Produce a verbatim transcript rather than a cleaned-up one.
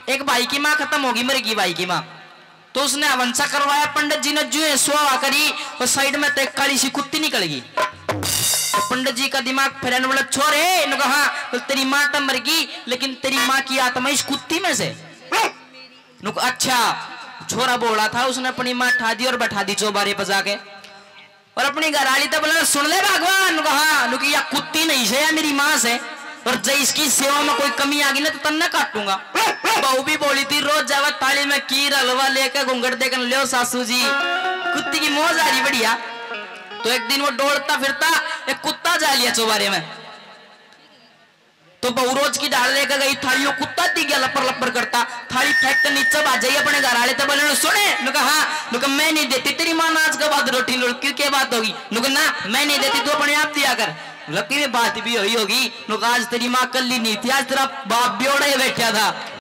एक भाई की माँ खत्म होगी, मेरे की भाई की माँ, तो उसने अवंसा करवाया। पंडित जी ने जो सुहा करी और साइड में एक काली सी कुत्ती निकल गई। तो पंडित जी का दिमाग फिर बोला छोरे, ने कहा तो तेरी माँ तो मर गई, लेकिन तेरी माँ की आत्मा इस कुत्ती में से। नुक अच्छा, छोरा बोला था, उसने अपनी माँ ठा दी और बैठा दी चौबारे पर जाके, और अपनी घरवाली तो बोला सुन ले भगवान, कहा नुक या कुत्ती नहीं से या मेरी माँ से, और जब इसकी सेवा में कोई कमी आ गई ना तो तन्ने काटूंगा। बहू भी बोली थी रोज जावा थाली में खीर हलवा लेकर घूंघट देखने ले सासू जी, कुत्ती की मौज आ रही बढ़िया। तो एक दिन वो दौड़ता फिरता एक कुत्ता जा लिया चौबारे में, तो बहू रोज की डाल लेकर गई थाली, वो कुत्ता दिख गया लपर लपर करता, थाली फेंक कर नीचे आ जाइए अपने घर वाले तो बोले सुने, नुका हाँ, नुका मैं नहीं देती तेरी माँ आज के बाद रोटी लुड़की क्या बात होगी, नुका ना मैं नहीं देती तू अपने आप दिया कर, लकी में बात भी हुई होगी, नुका आज तेरी माँ कल ही नहीं थी, आज तेरा बाप ब्योड़ा ही बैठा था।